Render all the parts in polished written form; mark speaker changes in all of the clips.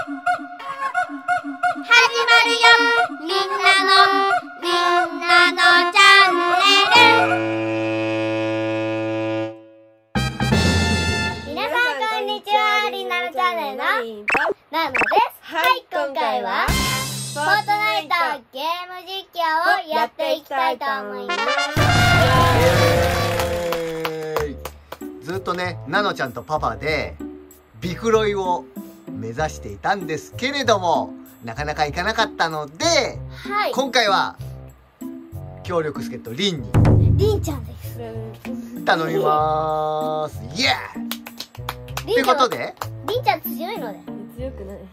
Speaker 1: るよ、みんなのチャンネル。皆さんこんにちは、りんなのチャンネルのナノです。はい、今回はフォートナイトゲーム実況をやっていきたいと思います。
Speaker 2: ずっとね、ナノちゃんとパパでビクロイを目指していたんですけれども、なかなかいかなかったので、
Speaker 1: はい、
Speaker 2: 今回は協力助っ人リンに
Speaker 1: リンちゃんです
Speaker 2: 頼みまーす。イエーイ。ということで、
Speaker 1: リンちゃん強いので
Speaker 3: 強くない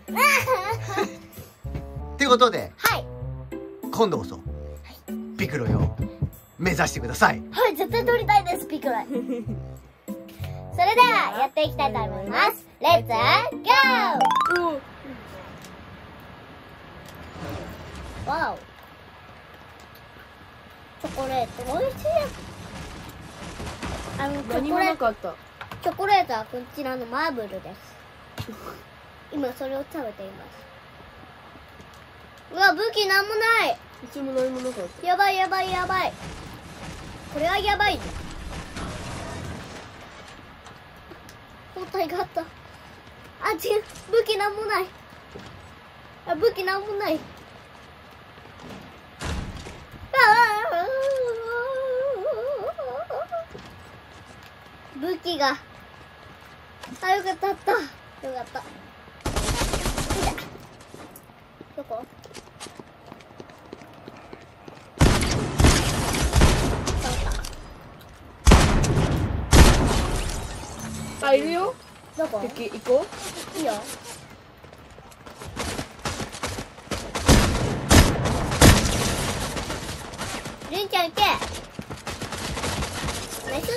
Speaker 2: ということで、
Speaker 1: はい、
Speaker 2: 今度こそビクロイを目指してください。
Speaker 1: はい、絶対取りたいです、ビクロイ。それではやっていきたいと思います。レッツゴー。わお、チョコレート美味しい。
Speaker 3: 何もなかった。
Speaker 1: チョコレートはこちらのマーブルです。今それを食べています。うわ、武器なんもない。
Speaker 3: うちも何もなかった。
Speaker 1: やばいやばいやばい。これはやばい。包帯があった。あ、違う、武器なんもない。あ、武器なんもない。武器が、あ、よかった、よかった。どこ？
Speaker 3: あ、いるよ。
Speaker 1: どこ？
Speaker 3: 敵行こ
Speaker 1: いいよ。りんちゃん行け。ナイス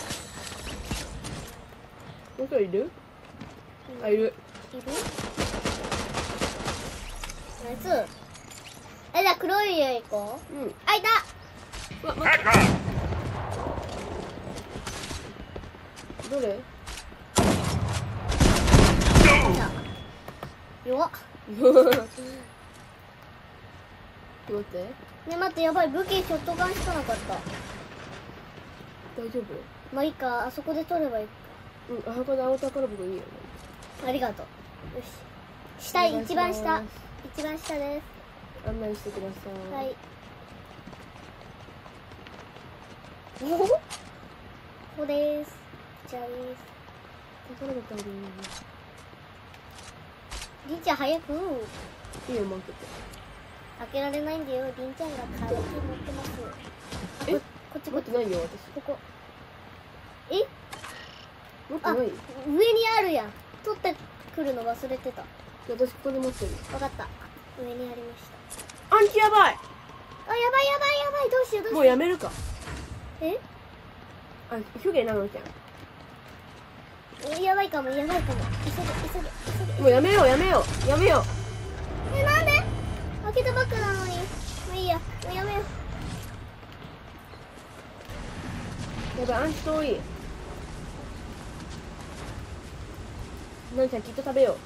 Speaker 3: ー。どこいる？あ、いる。
Speaker 1: いる？ナイス。じゃあ黒い家行こう。
Speaker 3: うん。
Speaker 1: あ、いた。
Speaker 3: うわ、待って。どれ？
Speaker 1: 弱っ。
Speaker 3: 待って。
Speaker 1: ね、待って、やばい、武器ショットガンしかなかった。
Speaker 3: 大丈夫？
Speaker 1: まあいいか、あそこで取ればいいか。
Speaker 3: うん、あそこで青宝箱いいよね。
Speaker 1: ありがとう。よし。下、一番下。一番下です。
Speaker 3: 案内してください。
Speaker 1: はい。おお、ここです。こちらです。
Speaker 3: 宝箱あるよ。
Speaker 1: りんちゃん早く。
Speaker 3: いいよ、待ってて。
Speaker 1: 開けられないんだよ。りんちゃんがカード持ってます。
Speaker 3: え、
Speaker 1: こっち
Speaker 3: 持ってないよ、私。
Speaker 1: ここ。え？あ、
Speaker 3: 持ってないよ。
Speaker 1: 上にあるやん。取ってくるの忘れてた。
Speaker 3: 私ここで持ってる。
Speaker 1: わかった。上にありました。
Speaker 3: アンチやばい。
Speaker 1: あ、やばいやばいやばい。どうしようどうしよう。
Speaker 3: もうやめるか。
Speaker 1: え？
Speaker 3: あ、ヒュゲなのちゃん。
Speaker 1: やばいかも、やばいかも。急げ。
Speaker 3: もうやめよう。
Speaker 1: なんで？開けたばっかなのに。もういいや。もうやめよう。
Speaker 3: やばい、アンチ遠い。なのちゃん、きっと食べよ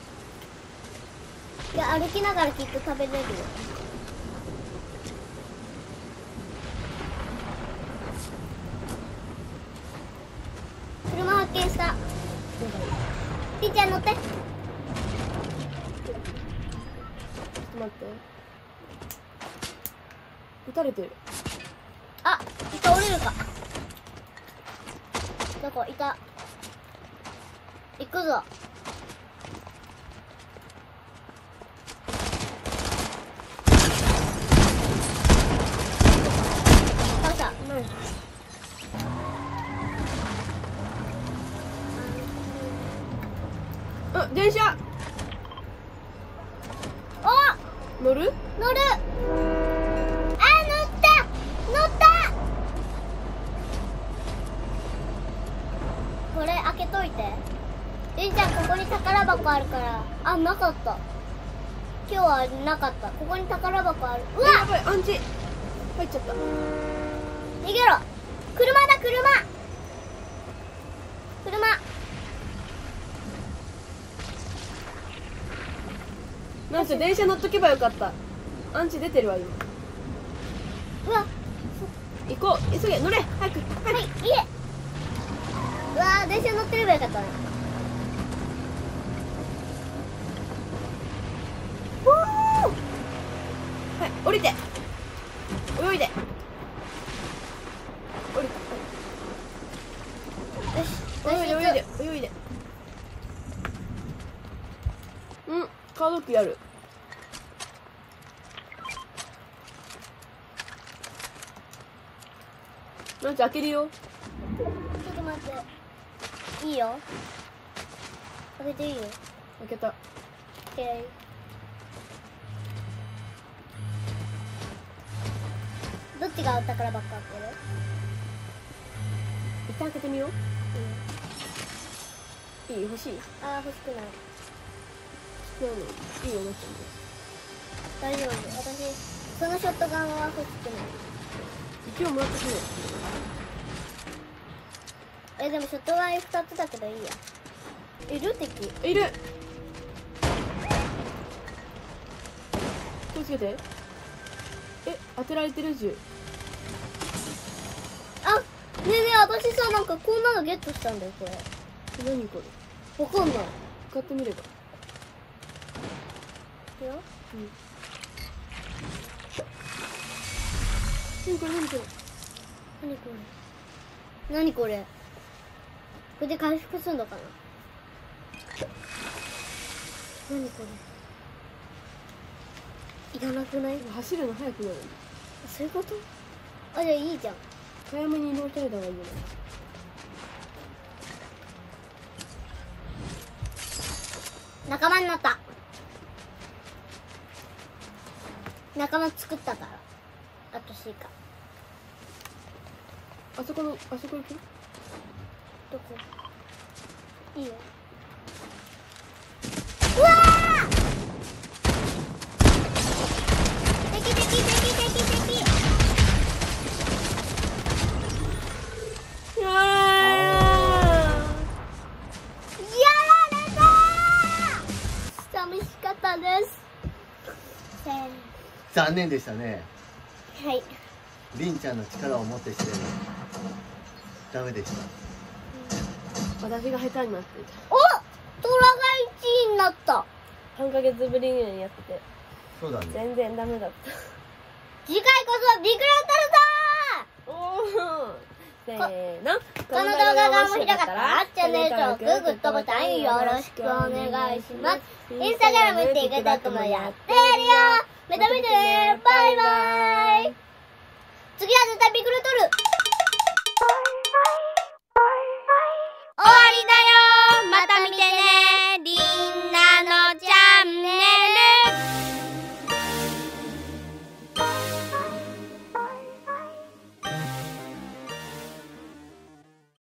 Speaker 1: いや、歩きながらきっと食べれるよ。車発見した。りんちゃん乗って。
Speaker 3: う。ちょっと待って。撃たれてる。
Speaker 1: あ、いた、降りるか。どこいた。行くぞ。倒した。
Speaker 3: ナイス。あ、電車。
Speaker 1: お、
Speaker 3: 乗る？
Speaker 1: 乗る。あ、乗った。これ開けといて。りんちゃん、ここに宝箱あるから。あ、なかった。今日はなかった。ここに宝箱ある。うわ、
Speaker 3: やばい、アンチ入っちゃった。
Speaker 1: 逃げろ。車だ、車。
Speaker 3: なんか電車乗っとけばよかった。アンチ出てるわ今。
Speaker 1: うわ、
Speaker 3: 行こう、急げ、乗れ、早く。
Speaker 1: はい、家。うわー、電車乗ってればよかったね。おー、
Speaker 3: はい、降りて。泳いで。降りた。
Speaker 1: よし、
Speaker 3: 泳いで、泳いで、泳いで。カードキーある。なんか開けるよ。
Speaker 1: ちょっと待って。いいよ。開けていいよ。
Speaker 3: 開けた。
Speaker 1: オッケー。どっちがお宝ばっか開ける？
Speaker 3: 一旦開けてみよう。いい？欲しい？
Speaker 1: あー、欲しくない。
Speaker 3: いいよ、なっち
Speaker 1: 大丈夫。私、そのショットガンは欲しくない。
Speaker 3: 一応もらってくれ。
Speaker 1: でもショットガン2つだけどいいや。いる敵？
Speaker 3: いる。気をつけて。当てられてる銃。
Speaker 1: あ、ねえねえ、私さ、なんかこんなのゲットしたんだよ、これ。
Speaker 3: 何これ。
Speaker 1: わかんない。
Speaker 3: 使ってみれば。
Speaker 1: いくよ。
Speaker 3: 何これ、何これ。
Speaker 1: 何これ。何これ。これで回復するのかな。何これ。いらなくない？
Speaker 3: 走るの速くなる。
Speaker 1: そういうこと？あ、じゃあいいじゃん。
Speaker 3: 早めに移動したいだがいいよね。
Speaker 1: 仲間になった。仲間作ったから。あとシーカ。
Speaker 3: あそこ行く？
Speaker 1: どこ？いいよ。うわー！敵。
Speaker 3: や
Speaker 1: られたー！寂しかったです。
Speaker 2: 残念でしたね。
Speaker 1: はい。
Speaker 2: りんちゃんの力をもってしてもダメでした。
Speaker 3: 私が下手になっていた。
Speaker 1: お！トラが1位になった。
Speaker 3: 3ヶ月ぶりぐらいにやってて
Speaker 2: そうだね。
Speaker 3: 全然ダメだった。
Speaker 1: 次回こそビッグランタルだー！
Speaker 3: おー、せーの。
Speaker 1: この動画が面白かったらチャンネル登録、グッドボタンよろしくお願いします。インスタグラム、TikTokもやってるよ。また見てね。バイバイ。